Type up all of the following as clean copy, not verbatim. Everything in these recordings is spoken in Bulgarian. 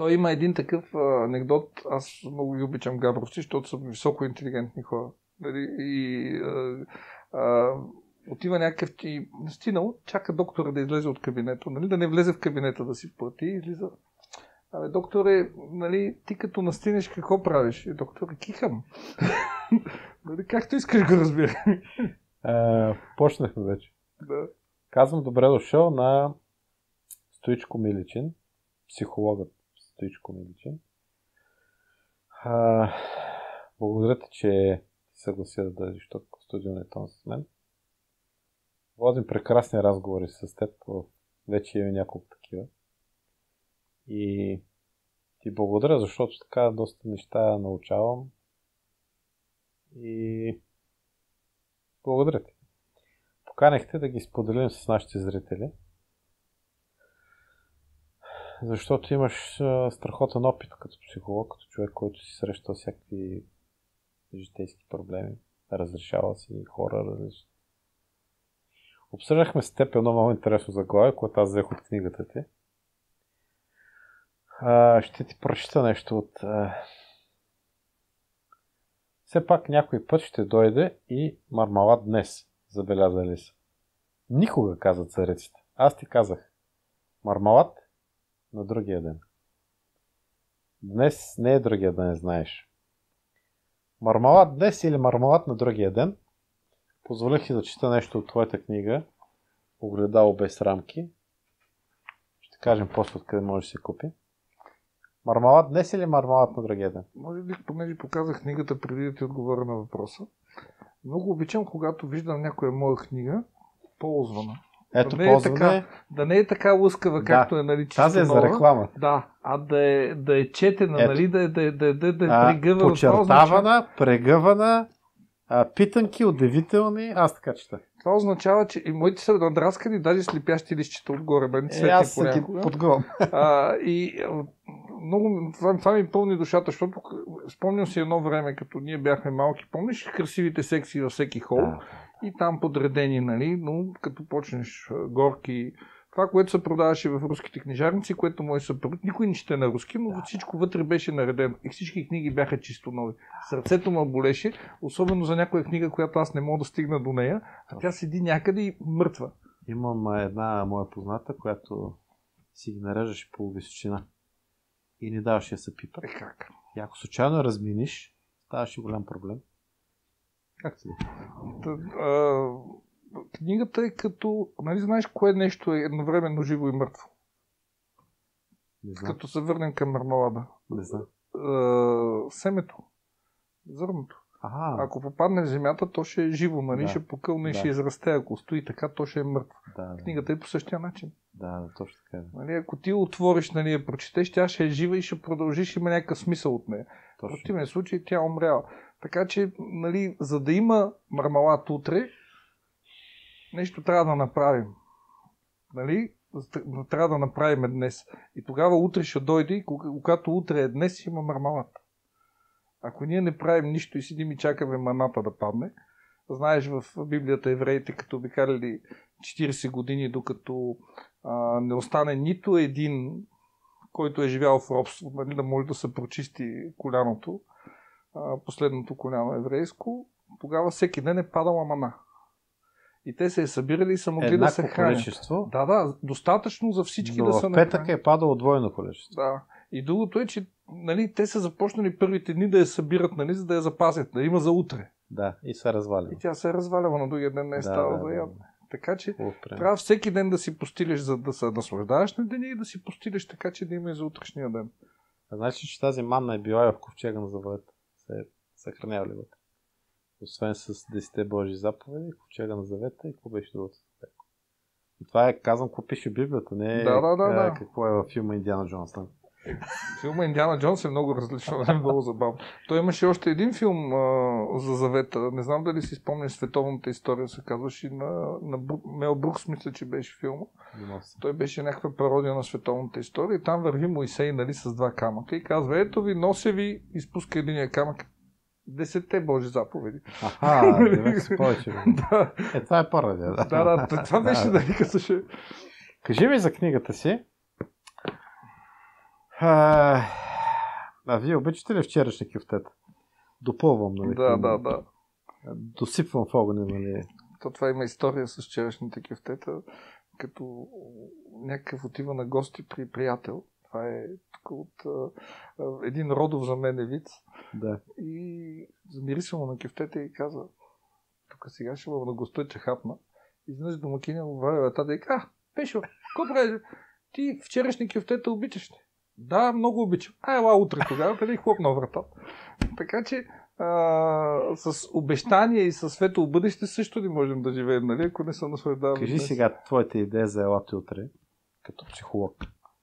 Той има един такъв анекдот, аз много ги обичам габровци, защото са високо интелигентни хора. И отива някакъв ти стинал, чака доктора да излезе от кабинета, нали, да не влезе в кабинета да си плати, излиза. Абе, докторе, нали, ти като настинеш, какво правиш? И доктор, кихам. Нали, както искаш го разбира. Почнахме вече. Да. Казвам добре дошъл на Стоичко Миличин, психологът Стоичко Миличин. Благодаря ти, че ти съгласи да дадеш тук в студионния тон с мен. Водим прекрасни разговори с теб, вече има няколко такива. И ти благодаря, защото така доста неща научавам. И благодаря ти. Поканихте да ги споделим с нашите зрители. Защото имаш страхотен опит като психолог, като човек, който си срещал всякакви житейски проблеми. Разрешава си хора различни. Обсъждахме с теб едно много интересно заглавие, което аз взех от книгата ти. Ще ти прочита нещо от... Все пак някой път ще дойде и мармалад днес, забелязали са. Никога, каза царицата. Аз ти казах. Мармалад на другия ден. Днес не е другия ден, знаеш. Мармалад днес или мармалад на другия ден? Позволих си да чета нещо от твоята книга Огледало без рамки. Ще кажем после откъде може да се купи. Мармалад днес или мармалад на другия ден? Може би, понеже показах книгата преди да ти отговоря на въпроса. Много обичам, когато виждам някоя моя книга, ползвана. Ето, да не е така лъскава, както е, нали, чисто тази е за реклама. Да, да е четена, нали, да е прегъвана. Почертавана, прегъвана, питанки, удивителни, аз така чета. Това означава, че и моите са надраскани, даже слепящи листчета отгоре. Аз се ги подгъвам. Много, това ми пълни душата, защото спомням си едно време, като ние бяхме малки, помниш красивите секции във всеки хол и там подредени, нали, но като почнеш горки, това, което се продаваше в руските книжарници, което мой съпруг, никой не чете на руски, но всичко вътре беше наредено и всички книги бяха чисто нови. Сърцето ме болеше, особено за някоя книга, която аз не мога да стигна до нея, а тя седи някъде и мъртва. Имам една моя позната, която си ги нареждаш по височина и не даваш да се пипа. Как? И ако случайно разминиш, ставаше голям проблем. Как ти? Книгата е като... Нали знаеш кое нещо е едновременно живо и мъртво? Не знам. Като се върнем към мармалада. Не знам. Семето. Зърното. Ага. Ако попадне в земята, то ще е живо, нали? Ще покълне и ще израсте. Ако стои така, то ще е мъртво. Книгата е по същия начин. Да, точно така. Нали, ако ти отвориш, нали, я прочетеш, тя ще е жива и ще продължиш, има някакъв смисъл от нея. В противен случай тя умряла. Така че, нали, за да има мармалад утре, нещо трябва да направим. Нали? Трябва да направим днес. И тогава утре ще дойде и когато утре е днес, има мармалад. Ако ние не правим нищо и седим и чакаме маната да падне, знаеш, в Библията евреите, като обикаляли 40 години, докато не остане нито един, който е живял в робство, нали, да може да се прочисти коляното, последното коляно еврейско, тогава всеки ден е падала мана. И те се е събирали и са могли да се хранят. Количество. Да, достатъчно за всички но да са в петък е падало двойно количество. Да. И другото е, че, нали, те са започнали първите дни да я събират, нали, за да я запазят, да има за утре. Да, и се разваля. И тя се е разваляла, на другия ден не е стала за ядне. Така че трябва всеки ден да си постилиш, за да се наслаждаваш на деня и да си постилиш така, че да има и за утрешния ден. Значи, че тази манна е била и в ковчега на завета. Се съхранява ли вътре? Освен с 10 Божи заповеди, ковчега на завета и какво беше другото. И това е, казвам, какво пише Библията, не е какво е във филма Индиана Джонс. Филма Индиана Джонс е много различно, е много забавно. Той имаше още един филм за завета. Не знам дали си спомняш, Световната история се казваше, на Мел Брукс, мисля, че беше филма. Той беше някаква пародия на Световната история и там върви Моисей, нали, с два камъка и казва: ето ви, нося ви, изпуска единия камък. 10 Божи заповеди. Демек с повече. Да. Това е пародия. Да, това беше, нали, късаше. Кажи ми за книгата си. А вие обичате ли вчерашни кюфтета? Допълвам, нали? Да. Досипвам в огъня, нали? Това има история с вчерашните кюфтета, като някакъв отива на гости при приятел. Това е тук от един родов за мен виц. Да. И замирисва му на кюфтета и каза, тук сега ще бъда на госта, че хапна. Изведнъж домакиня му валя вратата и каза, Пешо, какво правиш? Ти вчерашни кюфтета обичаш ли? Да, много обичам. Ела утре тогава, къде хлопна вратата. Така че с обещания и със светло бъдеще също не можем да живеем, нали, ако не се наслаждаваме. Кажи сега твоята идея за елата утре, като психолог.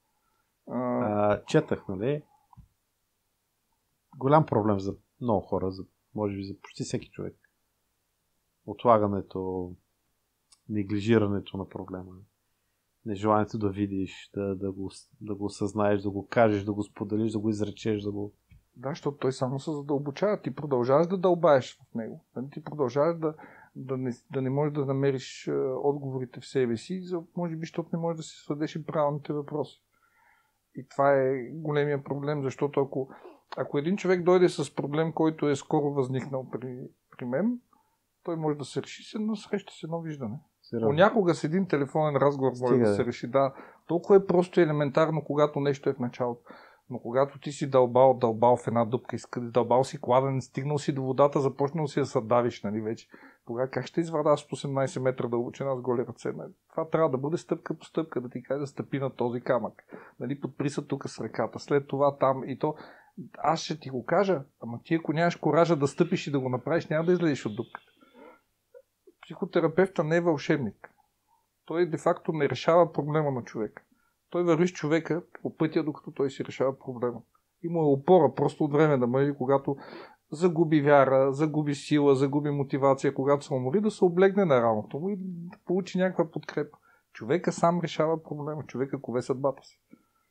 Четах, нали? Голям проблем за много хора, може би за почти всеки човек. Отлагането, неглижирането на проблема. Нежеланието да видиш, да го осъзнаеш, да го кажеш, да го споделиш, да го изречеш, да го... Да, защото той само се задълбочава. Ти продължаваш да дълбаеш в него. Ти продължаваш да не можеш да намериш отговорите в себе си, може би, защото не можеш да си сведеш и правилните въпроси. И това е големия проблем, защото ако един човек дойде с проблем, който е скоро възникнал при мен, той може да се реши на среща с едно виждане. Понякога с един телефонен разговор може да се реши. Да, толкова е просто и елементарно, когато нещо е в началото. Но когато ти си дълбал в една дупка, дълбал си кладен, стигнал си до водата, започнал си да се давиш, нали, вече. Тогава как ще извада с 18 метра дълбочина с голи ръце? Нали? Това трябва да бъде стъпка по стъпка, да ти кажа да стъпи на този камък. Нали, подпри се тук с ръката, след това там и то. Аз ще ти го кажа, ама ти ако нямаш коража да стъпиш и да го направиш, няма да излезеш от дупката. Психотерапевта не е вълшебник. Той де-факто не решава проблема на човека. Той върви с човека по пътя, докато той си решава проблема. И му е опора просто от време да мъжи, когато загуби вяра, загуби сила, загуби мотивация, когато се умори, да се облегне на раното му и да получи някаква подкрепа. Човека сам решава проблема. Човека кове съдбата си.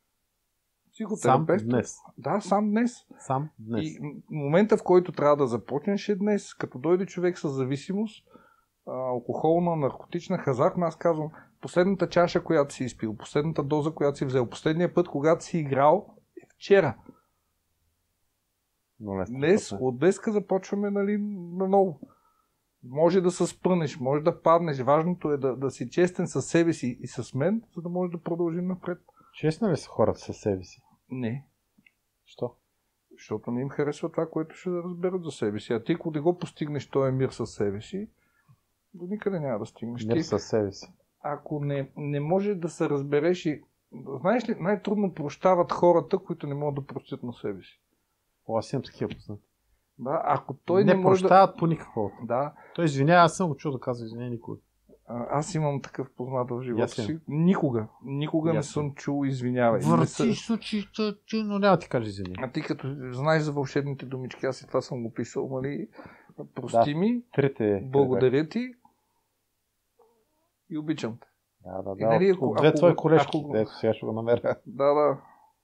Сам днес. Да, сам днес. Сам днес. И момента, в който трябва да започнеш е днес. Като дойде човек с зависимост, алкохолна, наркотична, хазартна, аз казвам, последната чаша, която си изпил, последната доза, която си взел, последния път, когато си играл, е вчера. Днес, от днеска започваме, нали, наново. Може да се спънеш, може да паднеш. Важното е да си честен със себе си и с мен, за да може да продължим напред. Честно ли са хората със себе си? Не. Що? Защото не им харесва това, което ще разберат за себе си. А ти, ако не го постигнеш този мир със себе си, до никъде няма да стигнеш. Мир със себе си. Ако не може да се разбереш и... Знаеш ли, най-трудно прощават хората, които не могат да простят на себе си. Аз имам такива познати. Да, ако той не може прощават по никакво. Да. Той извинява, аз съм го чул да казва извинява никога. Аз имам такъв познат в живота си. Никога не съм чул извинявай. Върти случаите, но няма ти кажа извиняй. А ти като знаеш за вълшебните думички, аз и това съм го писал, нали? Прости ми, благодаря ти и обичам те. Да. И, нали, от две твои колежки, ето сега ще го намеря. Да.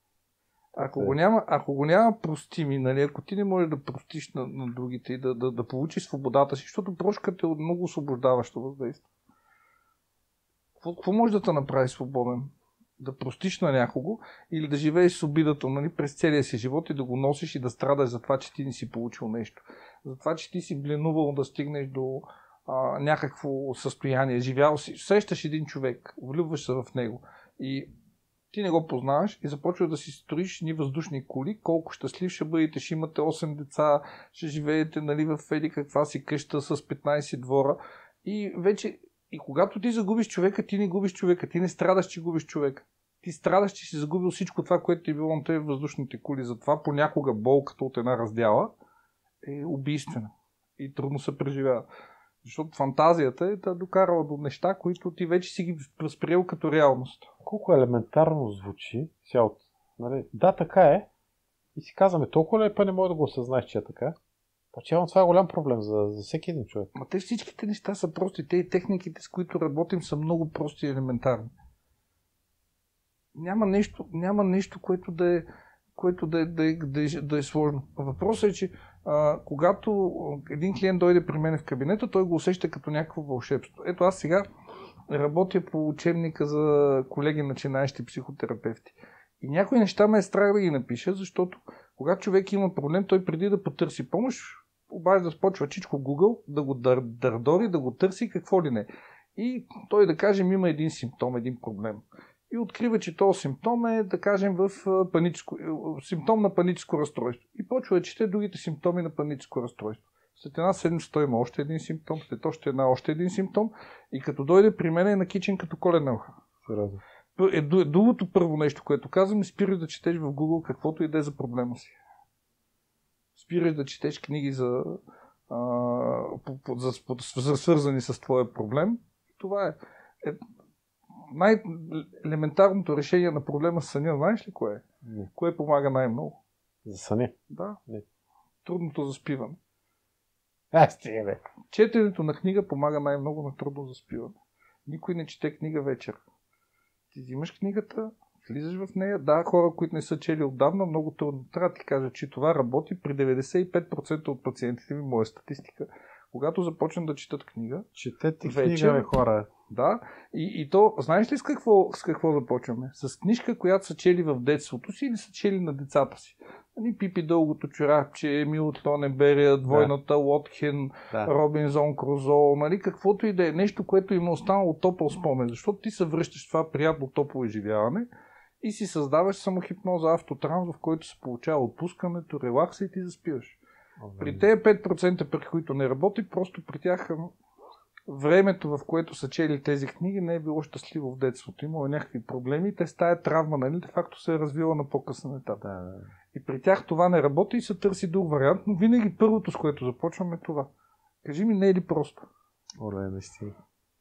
Ако го няма, прости ми, нали? Ако ти не можеш да простиш на другите и да получиш свободата си, защото прошката е много освобождаващо въздействие. Какво може да те направи свободен? Да простиш на някого или да живееш с обидата, нали, през целия си живот и да го носиш и да страдаш за това, че ти не си получил нещо. За това, че ти си бленувал да стигнеш до някакво състояние. Живял си, срещаш един човек, влюбваш се в него и ти не го познаваш и започваш да си строиш ни въздушни кули, колко щастлив ще бъдете, ще имате 8 деца, ще живеете, нали, в еди каква си къща с 15 двора и вече и когато ти загубиш човека, ти не губиш човека, ти не страдаш, че губиш човека. Ти страдаш, че си загубил всичко това, което ти е било на тези въздушните кули. Затова понякога болката от една раздяла е убийствена и трудно се преживява. Защото фантазията е да докарала до неща, които ти вече си ги възприел като реалност. Колко елементарно звучи. Нали? Да, така е. И си казваме, толкова ли не може да го осъзнаеш, че е така? Това е голям проблем за всеки един човек. Ма те всичките неща са прости. Те и техниките, с които работим, са много прости и елементарни. Няма нещо, което да е сложно. Въпросът е, че когато един клиент дойде при мен в кабинета, той го усеща като някакво вълшебство. Ето аз сега работя по учебника за колеги начинаещи психотерапевти. И някои неща ме е страх да ги напиша, защото когато човек има проблем, той преди да потърси помощ, обажда да почва чичко Google, да го дърдори, да го търси какво ли не. И той, да кажем, има един симптом, един проблем. И открива, че този симптом е, да кажем, симптом на паническо разстройство. И почва да чете другите симптоми на паническо разстройство. След една седмица той има още един симптом, след още един симптом и като дойде при мен е на кичен като коледна уха. Другото първо нещо, което казвам, спираш да четеш в Google каквото и да е за проблема си. Спираш да четеш книги за свързани с твоя проблем. Това е най-елементарното решение на проблема с съня. Знаеш ли кое е? Не. Кое помага най-много? За съня? Да. Не. Трудното заспиване. Стига бе. Четенето на книга помага най-много на трудно заспиване. Никой не чете книга вечер. Ти взимаш книгата, влизаш в нея. Да, хора, които не са чели отдавна, много трудно. Трябва да ти кажа, че това работи при 95% от пациентите ми, моя статистика. Когато започнат да четат книга, четете книга, бе, хора. Да, и то, знаеш ли с какво започваме? С книжка, която са чели в детството си или са чели на децата си. Пипи дългото чорапче, Емил Тоненберия, Двойната Лотхен, Робинзон Крузо, каквото и да е. Нещо, което им е останало топъл спомен, защото ти се връщаш в това приятно топло изживяване и си създаваш самохипноза, автотранс, в който се получава отпускането, релакса и ти заспиваш. При тези 5%, при които не работи, просто при тях времето, в което са чели тези книги, не е било щастливо в детството. Имало някакви проблеми и те с тая травма, нали, де факто се е развила на по-късен етап. И при тях това не работи и се търси друг вариант, но винаги първото, с което започваме е това. Кажи ми, не е ли просто? Наистина.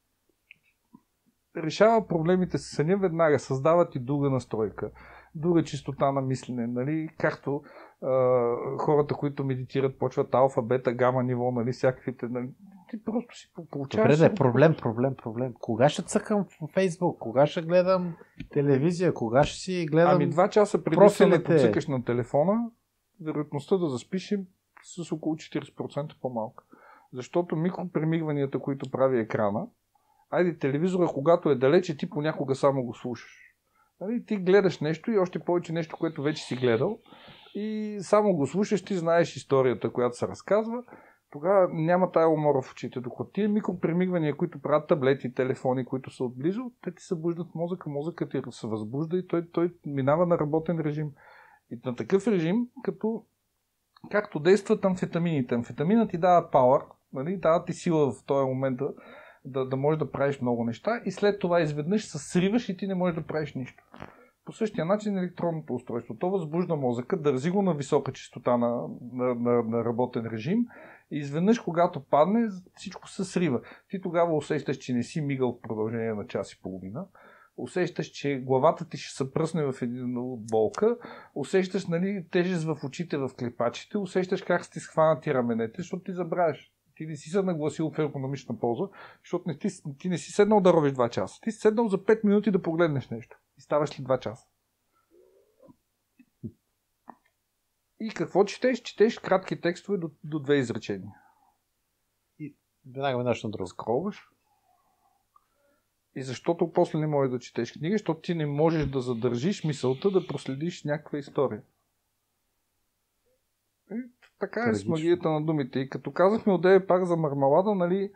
Решава проблемите с съня веднага, създава ти друга настройка, друга чистота на мислене, нали, както хората, които медитират, почват алфа, бета, гама ниво, нали, всякаквите, нали, ти просто си получаваш... Добре, проблем. Кога ще цъкам в Фейсбук? Кога ще гледам телевизия? Кога ще си гледам 2 часа преди да поцъкаш на телефона, вероятността да заспиш с около 40% по-малка. Защото микропремигванията, които прави екрана, телевизора, когато е далече, ти понякога само го слушаш. Нали, ти гледаш нещо и още повече нещо, което вече си гледал и само го слушаш, ти знаеш историята, която се разказва, тогава няма тая умора в очите. Докато тия микропремигвания, които правят таблети, телефони, които са отблизо, те ти събуждат мозъкът ти се възбужда и той минава на работен режим. И на такъв режим, както действат амфетамините. Амфетаминът ти дава пауър, нали, дава ти сила в този момент да можеш да правиш много неща и след това изведнъж се сриваш и ти не можеш да правиш нищо. По същия начин електронното устройство. То възбужда мозъка, държи го на висока чистота на работен режим и изведнъж, когато падне, всичко се срива. Ти тогава усещаш, че не си мигал в продължение на час и половина. Усещаш, че главата ти ще се пръсне в един от болка. Усещаш, нали, тежест в очите, в клепачите. Усещаш как сте схванати раменете, защото ти забравяш. Ти не си се нагласил в ергономична полза, защото ти не си седнал да ровиш 2 часа. Ти си седнал за 5 минути да погледнеш нещо. И ставаш ли 2 часа. И какво четеш? Четеш кратки текстове до 2 изречения. И веднага минаш на друго. Скролваш. И защото после не можеш да четеш книга, защото ти не можеш да задържиш мисълта да проследиш някаква история. Така е с магията на думите. И като казахме отдеве пак за мармалада, нали,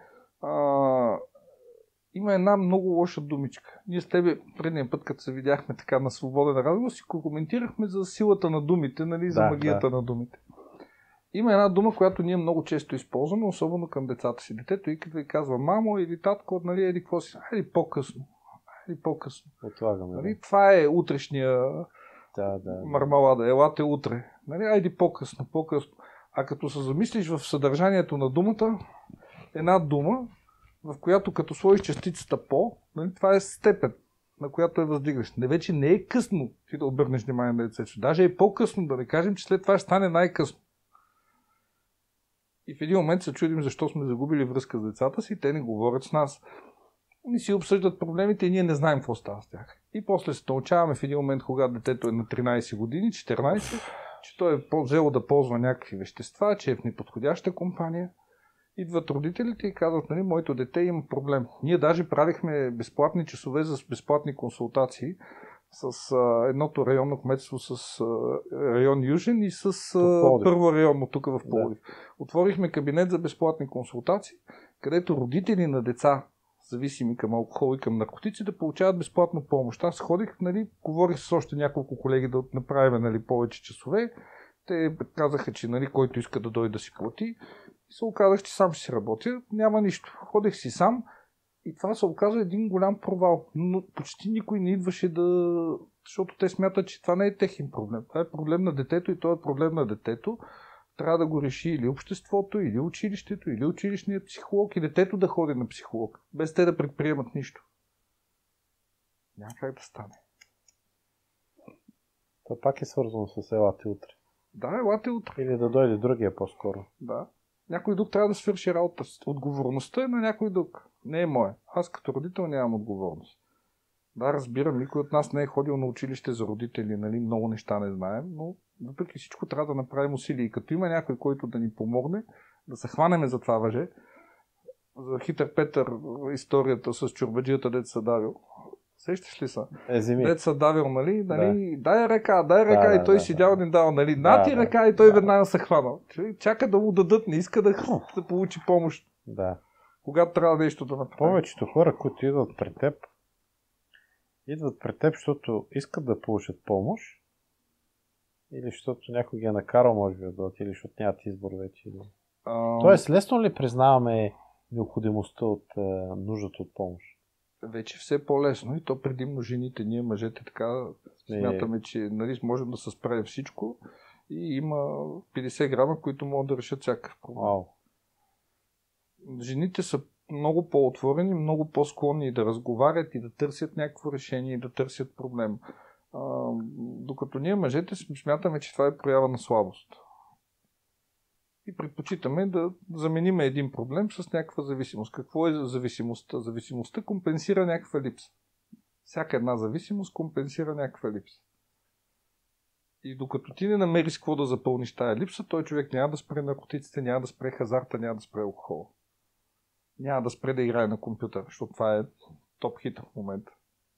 има една много лоша думичка. Ние с тебе предния път, като се видяхме така на свободен разговор, си коментирахме за силата на думите, нали, за магията на думите. Има една дума, която ние много често използваме, особено към децата си. Детето и като ви казва мамо или татко, нали, еди какво си, айде по-късно. Отлагаме. Нали, това е утрешния мармалада, елате утре. Нали, айде по-късно. А като се замислиш в съдържанието на думата, една дума, в която като сложиш частицата по, нали, това е степен, на която е въздигаш. Вече не е късно ти да обърнеш внимание на децето. Даже е по-късно, да не кажем, че след това ще стане най-късно. И в един момент се чудим защо сме загубили връзка с децата си, те не говорят с нас. Ни си обсъждат проблемите и ние не знаем какво става с тях. И после се научаваме в един момент, когато детето е на 13 години, 14, че той е взело да ползва някакви вещества, че е в неподходяща компания. Идват родителите и казват, нали, моето дете има проблем. Ние даже правихме безплатни часове за безплатни консултации. с едното районно кметство с район Южен и с Пловдив. първо районно тук в Да. Пловдив. Отворихме кабинет за безплатни консултации, където родители на деца, зависими към алкохол и към наркотици, да получават безплатно помощ. Аз ходих, нали, говорих с още няколко колеги да направим, нали, повече часове. Те казаха, че, нали, който иска да дойде да си плати. И се оказах, че сам ще си работя. Няма нищо. Ходех си сам. И това се оказа един голям провал. Но почти никой не идваше да... Защото те смятат, че това не е техен проблем. Това е проблем на детето и това е проблем на детето. Трябва да го реши или обществото, или училището, или училищният психолог и детето да ходи на психолог. Без те да предприемат нищо. Няма как да стане. Това пак е свързано с елате утре. Да, елате утре. Или да дойде другия по-скоро. Да. Някой друг трябва да свърши работа. Отговорността е на някой друг. Не е моя. Аз като родител нямам отговорност. Да, разбирам, никой от нас не е ходил на училище за родители, нали, много неща не знаем, но въпреки всичко трябва да направим усилия. И като има някой, който да ни помогне, да се хванеме за това въже. За Хитър Петър историята с чорбаджията, дето са давил. Сещаш ли са? Дето са давил, нали? Да. Дай ръка, и той седял ни дал, нали? На ти ръка и той веднага се хванал. Чака да му дадат, не иска да получи помощ. Да. Когато трябва нещо да направи. Повечето хора, които идват при теб, защото искат да получат помощ, или защото някой ги е накарал, може би, да дойдат, или защото нямат избор вече. Тоест, лесно ли признаваме необходимостта от нуждата от помощ? Вече все по-лесно и то предимно жените. Ние мъжете така смятаме, че, нали, можем да се справим всичко и има 50 грама, които могат да решат всякакъв проблем. Жените са много по-отворени, много по-склонни да разговарят и да търсят някакво решение и да търсят проблем. Докато ние мъжете смятаме, че това е проява на слабост. И предпочитаме да заменим един проблем с някаква зависимост. Какво е зависимостта? Зависимостта компенсира някаква липса. Всяка една зависимост компенсира някаква липса. И докато ти не намериш какво да запълниш тая липса, той човек няма да спре наркотиците, няма да спре хазарта, няма да спре алкохола. Няма да спре да играе на компютър, защото това е топ хит в момента.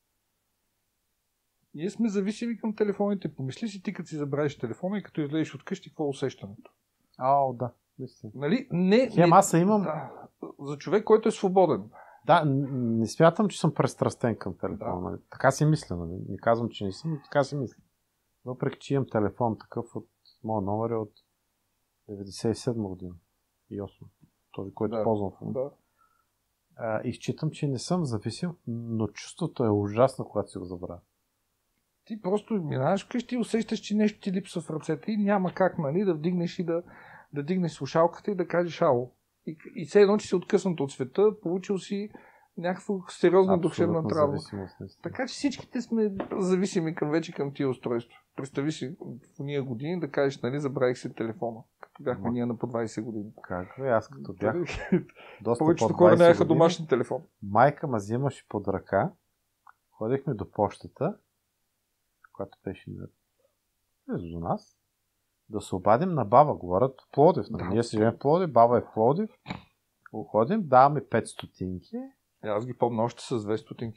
Ние сме зависими към телефоните. Помисли си ти, като си забравиш телефона и като излезеш от къщи, какво е усещането? Да. Нали? Аз имам... Да, за човек, който е свободен. Да, не смятам, че съм престрастен към телефона. Да. Така си мисля. Нали? Не казвам, че не съм, но така си мисля. Въпреки, че имам телефон такъв от моя номер е от 97 година и 8. Този, който ползвам в момента. И считам, че не съм зависим, но чувството е ужасно, когато си го забравя. Ти просто минаваш вкъщи и усещаш, че нещо ти липсва в ръцете и няма как, нали, да вдигнеш и да дигнеш слушалката и да кажеш ало. И все едно, че си откъснат от света, получил си някаква сериозна душевна травма. Така че всичките сме зависими вече към тия устройства. Представи си в уния години да кажеш, нали, забравих си телефона, като бяхме ние на по 20 години. Как бе, аз като бях повечето хора нямаха домашни телефон. Майка ме взимаше под ръка, ходихме до пощата, която беше близо до нас, да се обадим на баба. Говорят в Пловдив. Ние си живеем в Пловдив, баба е в Пловдив. Уходим, даваме 5 стотинки. Аз ги помня още с 2 стотинки.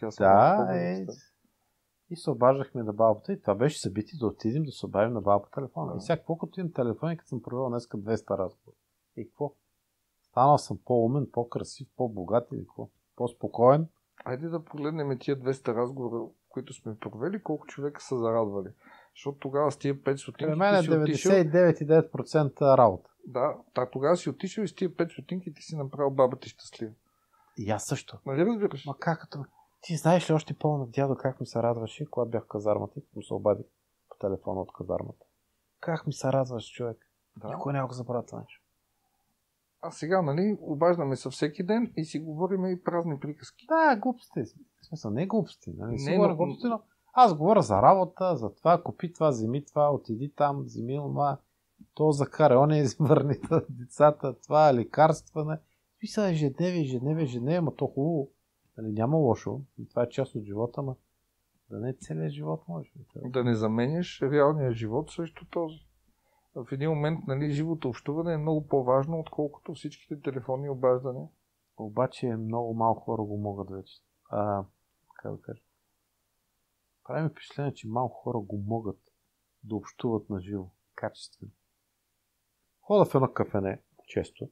И се обаждахме на бабата. И това беше събитие да отидем да се обадим на баба по телефона. И сега, колкото имам телефони, като съм провел днеска 200 разговора. И какво? Станал съм по-умен, по-красив, по-богат или какво? По-спокоен. Айде да погледнем тия 200 разговора, които сме провели, колко човека са зарадвали. Защото тогава с тия 5 стотинки... При мен е 99,9% работа. Да, тогава си отишъл и с тия 5 стотинки ти си направил бабата щастлива. И аз също. Нали разбираш? Ма как? Ти знаеш ли още по-на дядо как ми се радваше, когато бях в казармата и като се обадих по телефона от казармата? Как ми се радваш, човек? Да. Никой няма го забравя това нещо. А сега, нали, обаждаме се всеки ден и си говорим и празни приказки. Да, глупости. В смисъл, не глупости. Нали? Глупости, но аз говоря за работа, за това, купи това, вземи това, отиди там, вземи това, то закара, он върни децата, това, лекарства. Смисъл, ежедневие, ама то хубаво. Нали, няма лошо. И това е част от живота, ама да не целият живот може. Да не заменяш реалния живот срещу този. В един момент, нали, живото общуване е много по-важно, отколкото всичките телефонни обаждания. Обаче много малко хора го могат вече. Как да кажа? Прави ми впечатление, че малко хора го могат да общуват на живо, качествено. Хода в едно кафене, често.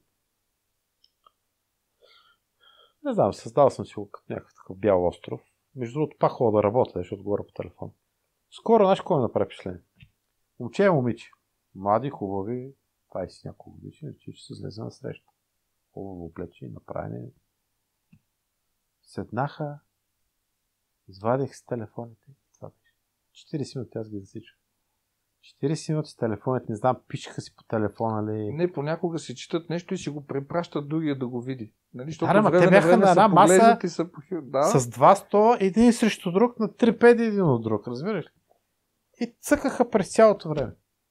Не знам, създал съм си го като някакъв такъв бял остров. Между другото, пак хода да работя, защото говоря по телефон. Скоро, знаеш, кой ме направи впечатление? Момче и момиче. Млади, хубави, 20 няколко години, че се слезе на среща. Хубаво облече, направени. Седнаха, извадих с телефоните. Това беше. 40 минути аз ги засичах. 40 минути с телефоните, не знам, пишеха си по телефона ли. Не, понякога си четат нещо и си го препращат другия да го види. Нали? Защото Да, те бяха на една маса да? с два стола, един срещу друг, на 3 педи един от друг, разбираш ли? И цъкаха през цялото време.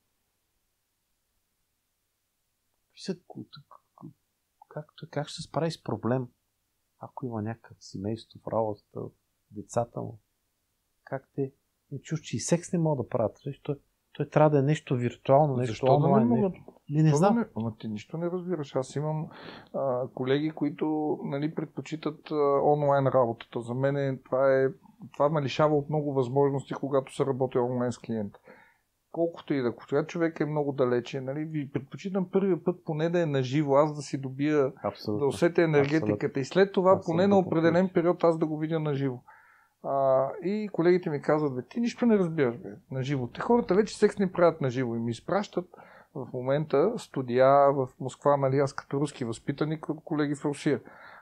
Как ще се справи с проблем, ако има някакъв семейство в работата, децата му? Как те чуш, че и секс не могат да правят? Той трябва да е нещо виртуално, нещо защо онлайн. Да не могат? Не знам. Ама ти нищо не разбираш. Аз имам колеги, които нали, предпочитат онлайн работата. За мен това ме лишава от много възможности, когато се работи онлайн с клиент. Колкото и да, когато човек е много далече, нали, ви предпочитам първия път поне да е наживо, аз да си добия, да усетя енергетиката и след това поне на определен период аз да го видя наживо. И колегите ми казват, ти нищо не разбираш наживо. Те хората вече секс не правят наживо и ми изпращат в момента студия в Москва, нали, аз като руски възпитаник, колеги в Русия,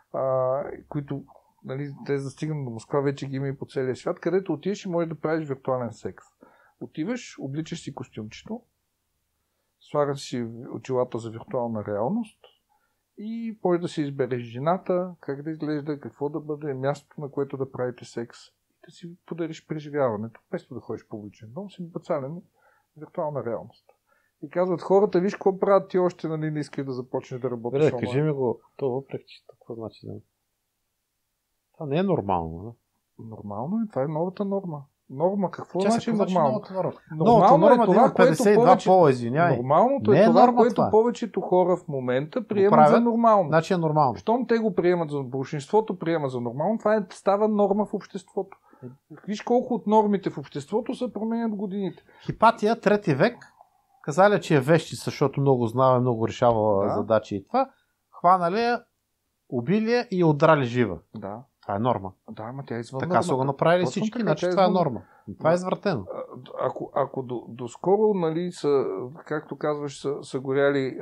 които нали, те да стигнат до Москва, вече ги има и по целия свят, където отидеш и можеш да правиш виртуален секс. Отиваш, обличаш си костюмчето, слагаш си очилата за виртуална реалност и можеш да си избереш жената, как да изглежда, какво да бъде, мястото, на което да правите секс и да си подариш преживяването, вместо да ходиш в публичен дом, си бацален виртуална реалност. И казват хората, виж какво правят ти още, нали, не искаш да започнеш да работиш онлайн. Кажи ми го, то въпреки, че какво значи да... Това не е нормално, не? Нормално е, това е новата норма. Норма, какво значи нормално? Нормално е това, което 52 пола, извинявай. Нормалното е това, което повечето хора в момента приемат за нормално. Значи е нормално. Щом те го приемат за большинството, приема за нормално, това става норма в обществото. Виж колко от нормите в обществото се променят годините. Хипатия, 3 век, казали, че е вещица, защото много знава, много решава задачи и това. Хванали я, убили я и отдрали жива. Да. Това е норма. Да, ама тя е извън така са го направили всички, значи това е норма. Това е извратено. Ако доскоро, нали, са, както казваш, са горяли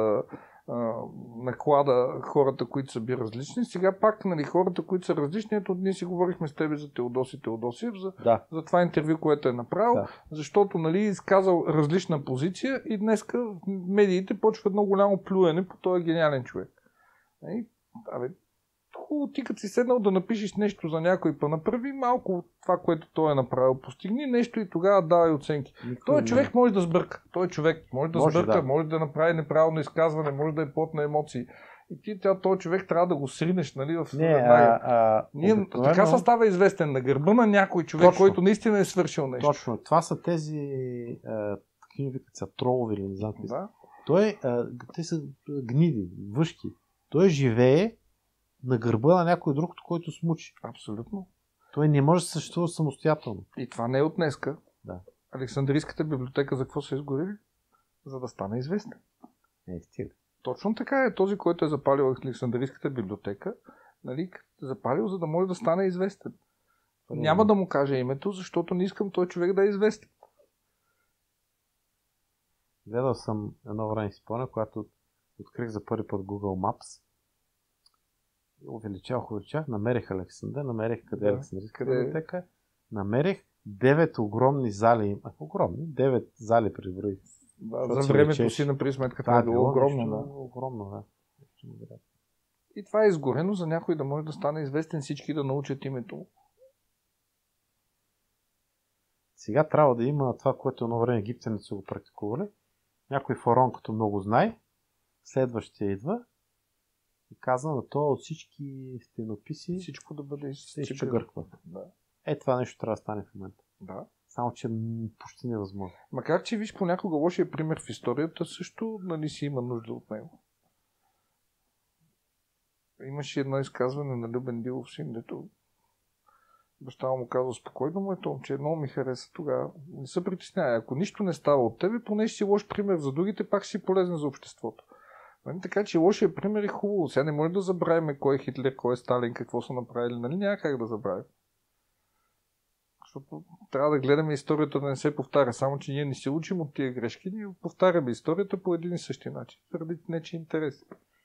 наклада хората, които са били различни, сега пак, нали, хората, които са различни, ето ние си говорихме с тебе за Теодосиев, за това интервю, което е направил, защото, нали, изказал различна позиция и днеска медиите почват едно голямо плюене по този гениален човек. Хубаво, ти като си седнал да напишеш нещо за някой, па направи малко от това, което той е направил. Постигни нещо и тогава давай оценки. Той човек може да сбърка. Той човек може да сбърка, може да направи неправилно изказване, може да е плод на емоции. И ти този човек трябва да го сринеш, нали, в така се става известен на гърба на някой човек, който наистина е свършил нещо. Точно. Това са тези тролови или не знам какви. Те са гниди, въшки. Той живее на гърба на някой друг, който смучи. Абсолютно. Той не може да съществува самостоятелно. И това не е от днеска. Да. Александрийската библиотека за какво са изгорили? За да стане известен. Стига. Точно така е. Този, който е запалил Александрийската библиотека, нали, запалил, за да може да стане известен. Няма да му кажа името, защото не искам този човек да е известен. Гледал съм едно време си спомня, когато открих за първи път Google Maps. Увеличавах, намерих Александър, намерих къде е Александрийска библиотека, намерих 9 огромни зали, огромни, 9 зали приброих. За времето си на присметката е било огромно. Огромно, да. И това е изгорено за някой да може да стане известен, всички да научат името. Сега трябва да има това, което едно време египтяните са го практикували. Някой фараон, като много знае, следващия идва и казва на това от всички стенописи всичко да бъде изчегърква. Да. Това нещо трябва да стане в момента. Да. Само, че почти невъзможно. Макар, че виж понякога лошия пример в историята също нали си има нужда от него. Имаше едно изказване на Любен Дилов син, дето Баща му казва, спокойно, моето момче, много ми хареса тогава. Не се притеснявай. Ако нищо не става от тебе, поне ще си лош пример за другите, пак си полезен за обществото. Нали? Така че лошия пример е хубаво. Сега не може да забравим кой е Хитлер, кой е Сталин, какво са направили. Нали? Няма как да забравим. Защото трябва да гледаме историята да не се повтаря. Само, че ние не се учим от тия грешки, ние повтаряме историята по един и същи начин. Заради нечи интерес.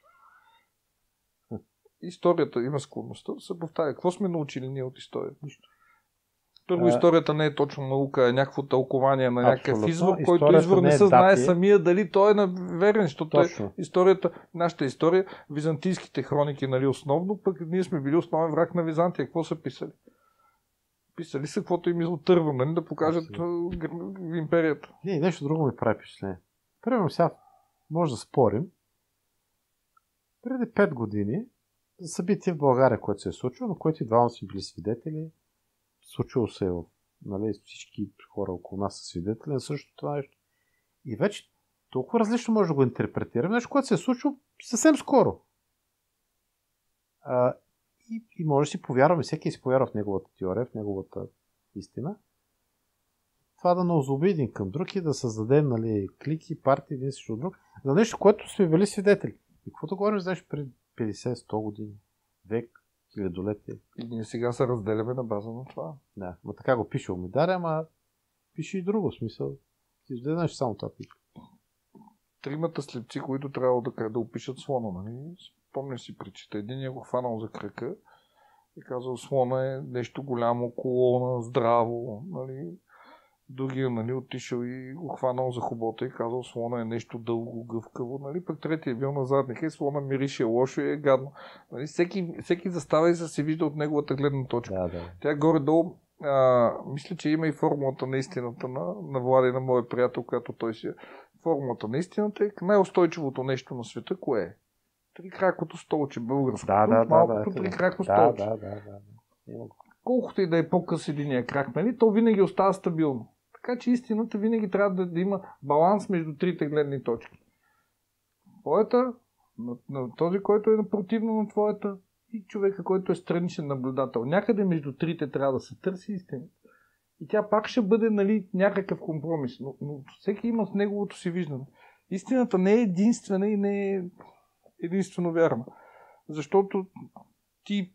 Историята има склонността да се повтаря. Какво сме научили ние от историята? Нищо. Първо, историята не е точно наука, е някакво тълкование на някакъв извор, който извор не се знае самия дали той е верен, защото историята, нашата история, византийските хроники, нали, основно, пък ние сме били основен враг на Византия. Какво са писали? Писали са каквото им изотърва, нали, да покажат империята. Не, нещо друго ми прави впечатление. Примерно сега може да спорим. Преди 5 години за събитие в България, което се е случило, на което и двама сме били свидетели. Случило се е, нали, всички хора около нас са свидетели на също това нещо. И вече толкова различно може да го интерпретираме, нещо, което се е случило съвсем скоро. И може да си повярваме, всеки си повярва в неговата теория, в неговата истина. Това да не озлоби един към друг и да създадем, нали, клики, партии, един срещу друг, за нещо, което сме били свидетели. И каквото говорим, знаеш, преди 50-100 години, век, хилядолетие. И ние сега се разделяме на база на това. Да, но така го пише Омидаря, ама пише и друго смисъл. Ти знаеш само това пише. Тримата слепци, които трябва да опишат слона, нали? Помниш си причета. Един го хванал за крака и казал, слона е нещо голямо, колона, здраво, нали? Другия, нали, отишъл и го хванал за хубота и казал, слона е нещо дълго, гъвкаво, нали? Пък третия бил на задника и слона мирише лошо и е гадно. Нали? Всеки застава и се вижда от неговата гледна точка. Да. Тя горе-долу, мисля, че има и формулата на истината на Влади, на моя приятел, която той си е. Формулата на истината е най-устойчивото нещо на света, кое е? Трикракото столче, българско. Малкото трикрако столче. Да. Колкото и да е по-къс единия крак, нали, то винаги остава стабилно. Така че истината винаги трябва да има баланс между трите гледни точки. Твоята, на този, който е противно на твоята, и човека, който е страничен наблюдател. Някъде между трите трябва да се търси истината. И тя пак ще бъде, нали, някакъв компромис. Но всеки има с неговото си виждане. Истината не е единствена и не е единствено вярна. Защото ти...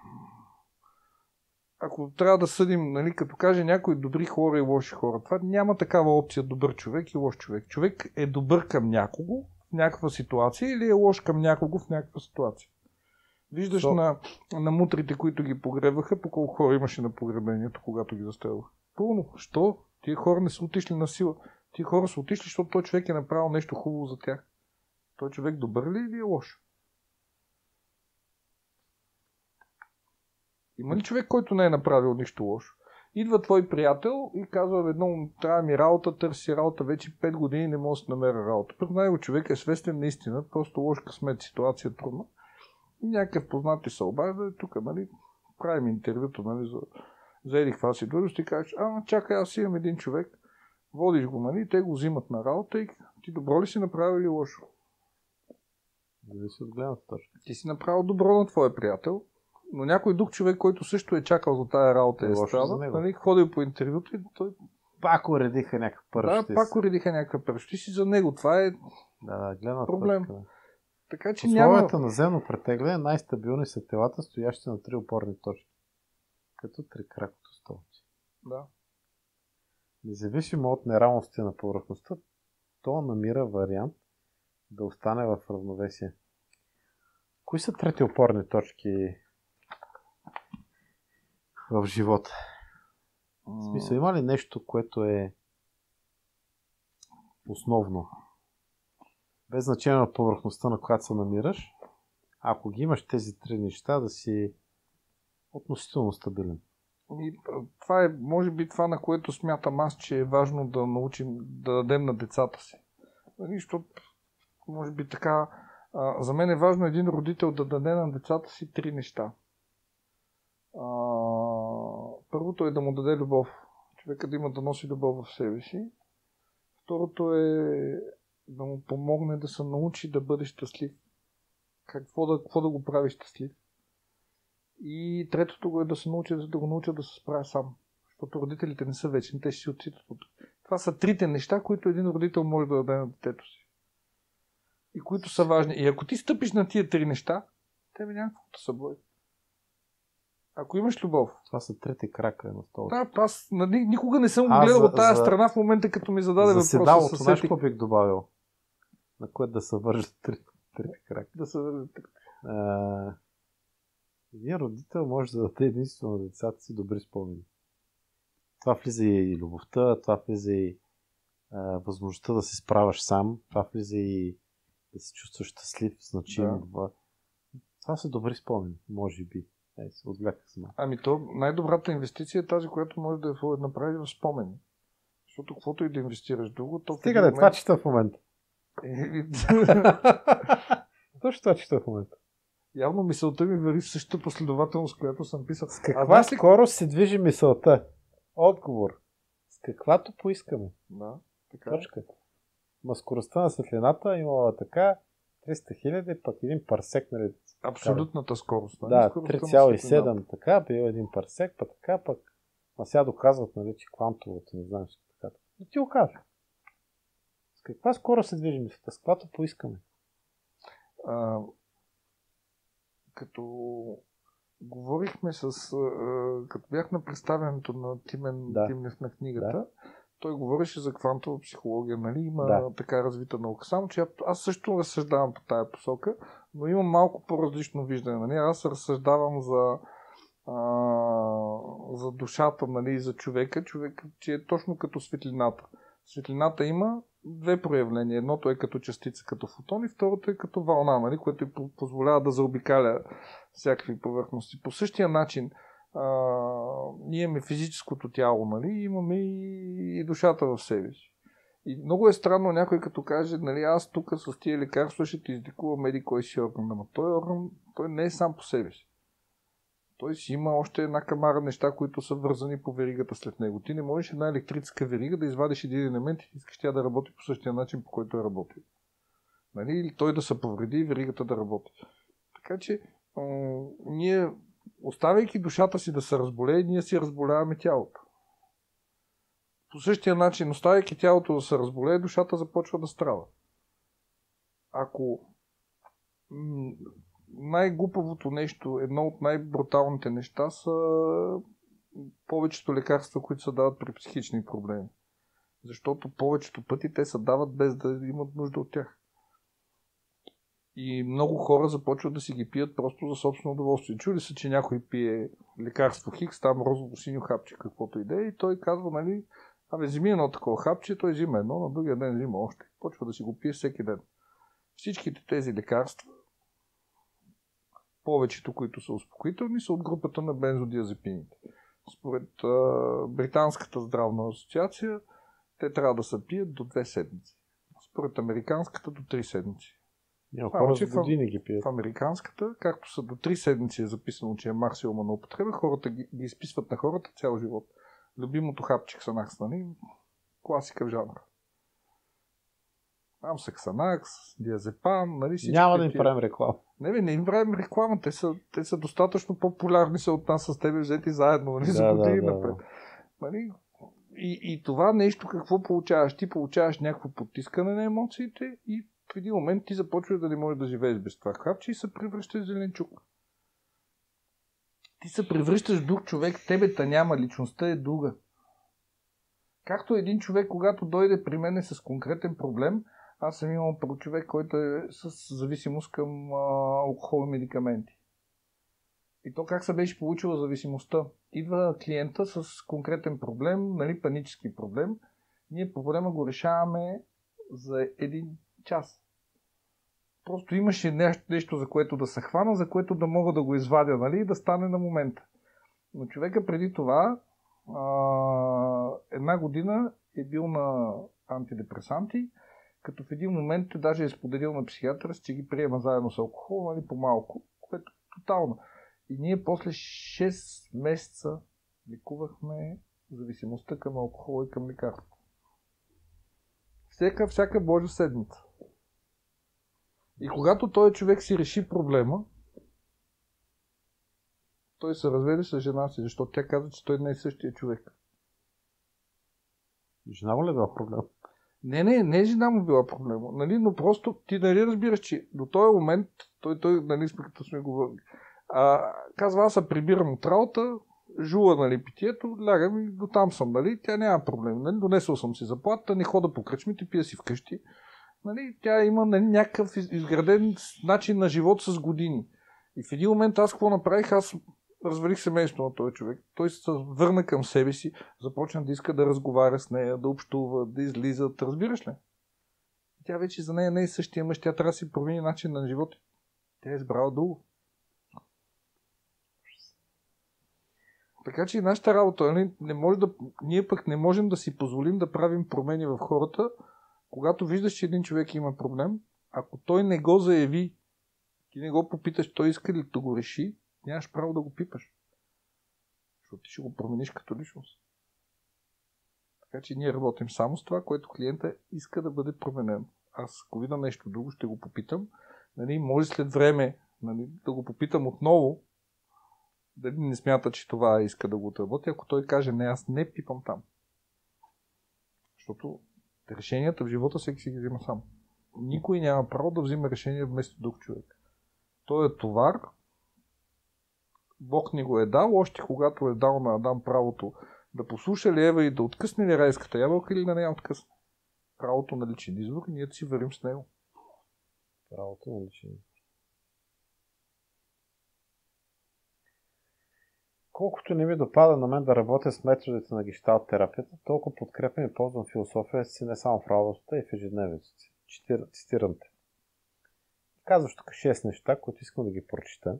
Ако трябва да съдим, нали, като каже някои добри хора и лоши хора, това няма такава опция добър човек и лош човек. Човек е добър към някого в някаква ситуация или е лош към някого в някаква ситуация. Виждаш на мутрите, които ги погребаха, по колко хора имаше на погребението, когато ги застрелваха. Пълно. Що? Тия хора не са отишли на сила. Тия хора са отишли, защото той човек е направил нещо хубаво за тях. Той човек добър ли или е лош? Има ли човек, който не е направил нищо лошо? Идва твой приятел и казва, едно, трябва ми работа, търси работа, вече 5 години не може да се намеря работа. Пред него човек е свестен наистина, просто лош късмет, ситуация е трудна. И някакъв познат ти се обажда, тук, нали, правим интервюто, нали, за еди каква си длъжност и кажеш, чакай, аз имам един човек, водиш го, нали, те го взимат на работа и ти добро ли си направил или лошо? Ти си направил добро на твоя приятел, но някой друг човек, който също е чакал за тая работа е страда, нали, ходил по интервюто и той... Пак уредиха някакъв пърш. Да, пак уредиха някакъв пърш. Ти си за него. Това е проблем. Така, че условията на земно претегляне най-стабилни са телата, стоящи на 3 опорни точки. Като трикракото столче. Да. Независимо от неравностите на повърхността, то намира вариант да остане в равновесие. Кои са трети опорни точки в живота? В смисъл, има ли нещо, което е основно? Без значение на повърхността, на която се намираш, ако ги имаш тези три неща, да си относително стабилен. И това е, може би, това, на което смятам аз, че е важно да научим, да дадем на децата си. Защото, може би така, за мен е важно един родител да даде на децата си три неща. Първото е да му даде любов. Човека да има да носи любов в себе си. Второто е да му помогне да се научи да бъде щастлив. Какво да го прави щастлив. И третото го е да го научат да се справя сам. Защото родителите не са вечни, те ще си отчитат от. Това са трите неща, които един родител може да даде на детето си. И които са важни. И ако ти стъпиш на тия три неща, тебе няма каквото се бои. Ако имаш любов. Това са трети крака на стола. Да, аз никога не съм гледал от тази страна в момента, като ми зададе въпроса. За седалото, знаеш какво бих добавил? На което да се вържат трети крака. Да се вържат трети. Един родител може да даде единствено на децата си добри спомени. Това влиза и любовта, това влиза и възможността да се справяш сам, това влиза и да се чувстваш щастлив, значим. Да. Това са добри спомени, може би. Се отгледах сама. Ами то най-добрата инвестиция е тази, която може да направи в спомени. Защото каквото и да инвестираш друго, то... Стига да, това чета в момента. Точно това чета в момента. Явно мисълта ми върви в същата последователност, която съм писал. С каква скорост се движи мисълта? Отговор. С каквато поискаме. Да, така. Точка. Ма скоростта на светлината имала така 300 хиляди, пък един парсек, нали? Абсолютната скорост. Да, 3,7 така, бил един парсек, пък така, пък. А сега доказват, нали, че квантовото, не знам, така. Но ти го кажа. С каква скорост се движи мисълта? С каквато поискаме. Като говорихме като бях на представянето на Тимнев на книгата, той говореше за квантова психология, нали? Има така развита наука. Само, че аз също разсъждавам по тая посока, но имам малко по-различно виждане. Нали? Аз разсъждавам за душата, нали? За човека, че е точно като светлината. Светлината има две проявления. Едното е като частица, като фотон, и второто е като вълна, нали? Което позволява да заобикаля всякакви повърхности. По същия начин ние имаме физическото тяло, нали? Имаме и душата в себе си. И много е странно някой като каже, нали, аз тук с тия лекарства ще ти излекувам еди кой си орган. Но той орган, той не е сам по себе си. Той си има още една камара неща, които са вързани по веригата след него. Ти не можеш една електрическа верига да извадиш един елемент и искаш тя да работи по същия начин, по който е работил. Нали? Или той да се повреди и веригата да работи. Така че ние, оставяйки душата си да се разболее, ние си разболяваме тялото. По същия начин, оставяйки тялото да се разболее, душата започва да страда. Ако най-глупавото нещо, едно от най-бруталните неща са повечето лекарства, които се дават при психични проблеми. Защото повечето пъти те се дават без да имат нужда от тях. И много хора започват да си ги пият просто за собствено удоволствие. Чули се, че някой пие лекарство Хикс, там розово-синьо хапче, каквото и да е, и той казва, нали, вземи едно такова хапче, той взима едно, на другия ден взима още. Почва да си го пие всеки ден. Всичките тези лекарства, повечето, които са успокоителни, са от групата на бензодиазепините. Според Британската здравна асоциация, те трябва да се пият до 2 седмици. Според Американската до 3 седмици. В американската, както са до 3 седмици е записано, че е максимума на употреба, хората ги изписват на хората цял живот. Любимото хапче Ксанакс, нали? Класика в жанра. Там са Ксанакс, диазепам, нали? Няма да им правим реклама. Не им правим реклама. Те са достатъчно по-популярни са от нас с тебе взети заедно, нали? За години напред. Нали? И това нещо какво получаваш? Ти получаваш някакво потискане на емоциите и в един момент ти започваш да не можеш да живееш без това хапче и се превръщаш в зеленчук. Ти се превръщаш в друг човек, тебе няма, личността е друга. Както един човек, когато дойде при мене с конкретен проблем, аз съм имал човек, който е с зависимост към алкохол и медикаменти. И то как се беше получила зависимостта? Идва клиента с конкретен проблем, нали, панически проблем. Ние проблема го решаваме за 1 час. Просто имаше нещо, за което да се хвана, за което да мога да го извадя, нали, и да стане на момента. Но човека преди това 1 година е бил на антидепресанти, като в един момент даже е споделил на психиатъра, че ги приема заедно с алкохол, нали, по-малко, което е тотално. И ние после 6 месеца лекувахме зависимостта към алкохол и към лекарство. Всяка Божа седмица. И когато този човек си реши проблема, той се разведе с жена си, защото тя каза, че той не е същия човек. Жена му ли е била проблем? Не жена му била проблема, нали, но просто ти нали разбираш, че до този момент, той нали, като сме говорили, казва, аз се прибирам от работа, жула, нали, питието, лягам и до там съм, нали, тя няма проблем, нали, донесъл съм си заплата, не хода по кръчмите, пия си вкъщи, нали, тя има нали, някакъв изграден начин на живот с години. И в един момент аз какво направих, аз развалих семейството на този човек. Той се върна към себе си, започна да иска да разговаря с нея, да общува, да излизат. Разбираш ли? Тя вече за нея не е същия мъж, тя трябва да си промени начин на живота. Тя е избрала друго. Така че и нашата работа, ние пък не можем да си позволим да правим промени в хората, когато виждаш, че един човек има проблем, ако той не го заяви, ти не го попиташ, той иска ли да го реши, нямаш право да го пипаш. Защото ти ще го промениш като личност. Така че ние работим само с това, което клиента иска да бъде променено. Аз, ако видя нещо друго, ще го попитам. Нали, може след време нали, да го попитам отново, дали не смята, че това иска да го отработи. Ако той каже, не, аз не пипам там. Защото решенията в живота всеки си ги взима сам. Никой няма право да взима решение вместо друг човек. Той е товар. Бог ни го е дал, още когато е дал на Адам правото да послуша ли Ева и да откъсне ли райската ябълка или да не я откъсне. Правото на личен избор, ние да си вървим с него. Правото на личен избор. Колкото не ми допада на мен да работя с методите на гешталт терапията, толкова подкрепям и ползвам философията си не само в работата и в ежедневието си. Цитирам те. Казваш тук 6 неща, които искам да ги прочита.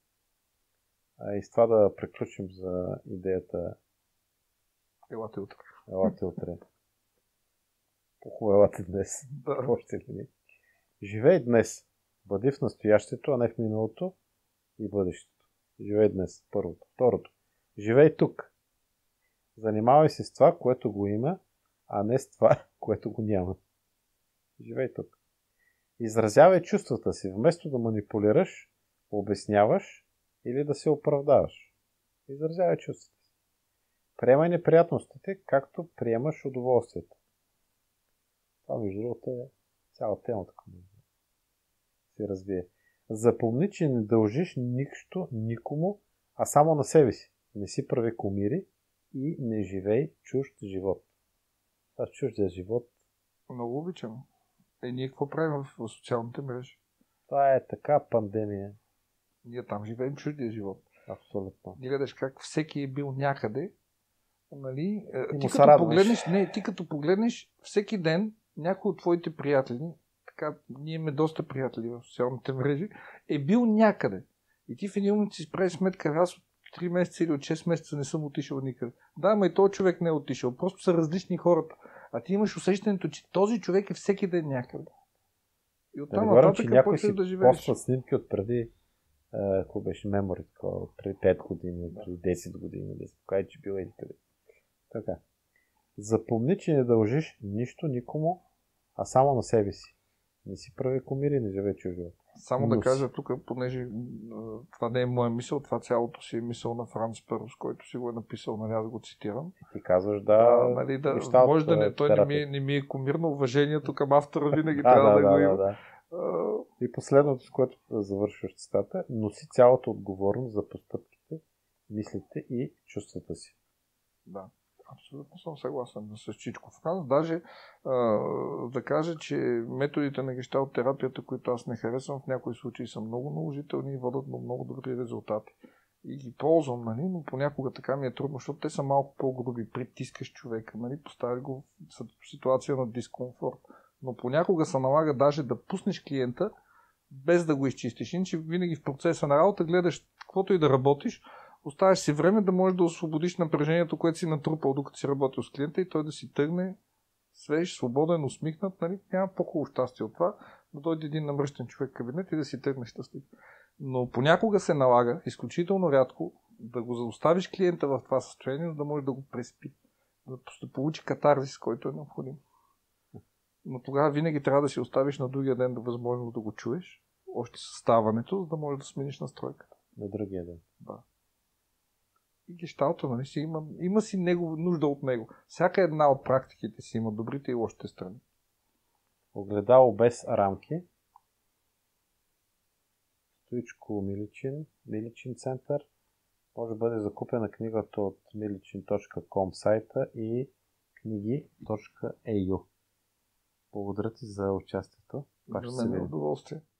И с това да приключим за идеята. Елате утре. Елате утре. По-хубаво елате днес. Да. Още ли не? Живей днес. Бъди в настоящето, а не в миналото и бъдещето. Живей днес. Първото. Второто. Живей тук. Занимавай се с това, което го има, а не с това, което го няма. Живей тук. Изразявай чувствата си, вместо да манипулираш, обясняваш или да се оправдаваш. Изразявай чувствата си. Приемай неприятностите, както приемаш удоволствието. Това, между другото, е цяла тема, така се развие. Запомни, че не дължиш нищо никому, а само на себе си. Не си прави кумири и не живей чужд живот. Това чуждия живот. Много обичам. Ние какво правим в социалните мрежи? Това е така пандемия. Ние там живеем чуждия живот. Абсолютно. Ти гледаш как всеки е бил някъде. Нали? Ти като погледнеш всеки ден някой от твоите приятели, така, ние имаме доста приятели в социалните мрежи, е бил някъде. И ти в един момент си справиш сметка, аз от 3 месеца или от 6 месеца не съм отишъл никъде. Да, но и този човек не е отишъл. Просто са различни хората. А ти имаш усещането, че този човек е всеки ден някъде. И оттам нататък почваш да живееш. Поства снимки от преди, какво беше мемори, преди 5 години, преди 10 години, да се покаже, че бил еди къде. Така. Запомни, че не дължиш нищо никому, а само на себе си. Не си прави кумири, не живее чуждия. Само да кажа тук, понеже това не е моя мисъл, това цялото си е мисъл на Франц Пърус, който си го е написал, нали, аз го цитирам. Ти казваш нали, може да не, той не ми е кумирно, уважението към автора винаги трябва да го има. Да. И последното, с което завършваш цитата, носи цялата отговорност за постъпките, мислите и чувствата си. Да. Абсолютно съм съгласен с Чичко Франц. Даже да кажа, че методите на гешталт терапията, които аз не харесвам, в някои случаи са много наложителни и водят до много добри резултати. И ги ползвам, нали? Но понякога така ми е трудно, защото те са малко по-груби. Притискаш човека, нали? Постави го в ситуация на дискомфорт. Но понякога се налага даже да пуснеш клиента, без да го изчистиш. Иначе винаги в процеса на работа гледаш каквото и да работиш, оставяш си време да можеш да освободиш напрежението, което си натрупал, докато си работил с клиента и той да си тръгне свеж, свободен, усмихнат. Нали? Няма по-хубаво щастие от това да дойде един намръщен човек в кабинет и да си тръгне щастлив. Но понякога се налага, изключително рядко, да го заоставиш клиента в това състояние, за да може да го преспи. Да получи катарзис, който е необходим. Но тогава винаги трябва да си оставиш на другия ден да възможност да го чуеш, още със ставането, за да можеш да смениш настройката. На другия ден. Да. и гешталта, нали, има си нужда от него. Всяка една от практиките си има добрите и лошите страни. Огледало без рамки. Стоичко Миличин център. Може да бъде закупена книгата от milichin.com сайта и книги.eu. Благодаря ти за участието. За мен е удоволствие.